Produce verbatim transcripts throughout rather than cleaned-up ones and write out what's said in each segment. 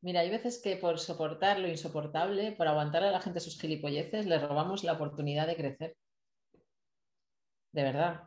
Mira, hay veces que por soportar lo insoportable, por aguantar a la gente sus gilipolleces, les robamos la oportunidad de crecer. De verdad.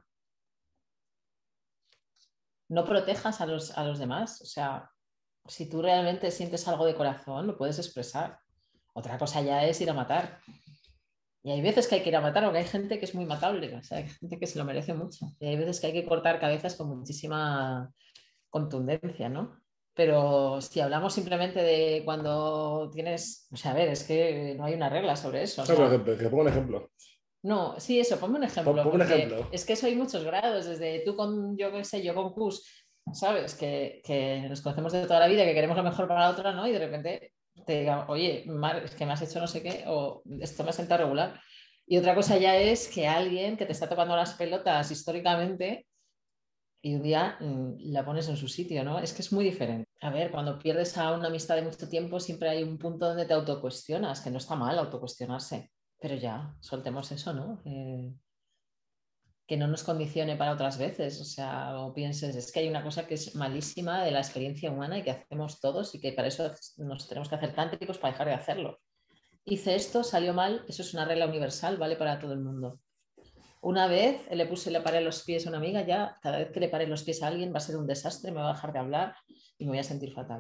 No protejas a los, a los demás. O sea, si tú realmente sientes algo de corazón, lo puedes expresar. Otra cosa ya es ir a matar. Y hay veces que hay que ir a matar, porque hay gente que es muy matable, o sea, hay gente que se lo merece mucho. Y hay veces que hay que cortar cabezas con muchísima contundencia, ¿no? Pero si hablamos simplemente de cuando tienes, o sea, a ver, es que no hay una regla sobre eso, o No, pero sea, que, que pongo un ejemplo. no, sí, eso, ponme un Pon, ejemplo, pon un porque ejemplo. es que eso hay muchos grados, desde tú con, yo qué sé, yo con Cus, ¿sabes? Que, que nos conocemos de toda la vida, que queremos lo mejor para la otra, ¿no? Y de repente te diga, oye, Mar, es que me has hecho no sé qué, o esto me ha sentado regular. Y otra cosa ya es que alguien que te está tocando las pelotas históricamente y un día mm, la pones en su sitio, ¿no? Es que es muy diferente. A ver, cuando pierdes a una amistad de mucho tiempo, siempre hay un punto donde te autocuestionas, que no está mal autocuestionarse, pero ya, soltemos eso, ¿no? Eh, que no nos condicione para otras veces, o sea, o pienses, es que hay una cosa que es malísima de la experiencia humana y que hacemos todos y que para eso nos tenemos que hacer tántricos para dejar de hacerlo. Hice esto, salió mal, eso es una regla universal, vale para todo el mundo. Una vez le puse, le paré los pies a una amiga, ya cada vez que le pare los pies a alguien va a ser un desastre, me va a dejar de hablar y me voy a sentir fatal.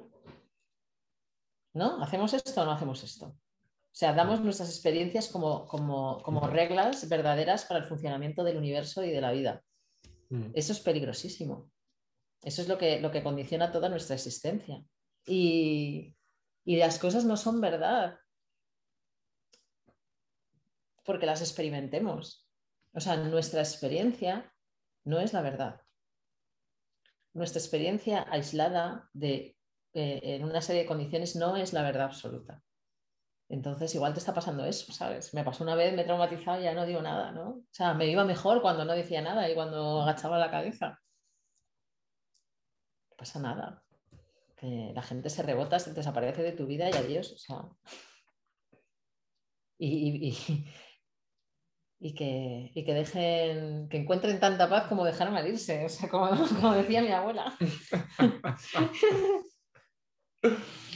¿No? ¿Hacemos esto o no hacemos esto? O sea, damos nuestras experiencias como, como, como reglas verdaderas para el funcionamiento del universo y de la vida. Mm. Eso es peligrosísimo. Eso es lo que, lo que condiciona toda nuestra existencia. Y, y las cosas no son verdad porque las experimentemos. O sea, nuestra experiencia no es la verdad. Nuestra experiencia aislada de, eh, en una serie de condiciones no es la verdad absoluta. Entonces, igual te está pasando eso, ¿sabes? Me pasó una vez, me he traumatizado y ya no digo nada, ¿no? O sea, me iba mejor cuando no decía nada y cuando agachaba la cabeza. No pasa nada. Que la gente se rebota, se desaparece de tu vida y adiós. O sea, y, y, y, y que, y que dejen, que encuentren tanta paz como dejaron al irse, o sea, como, como decía mi abuela.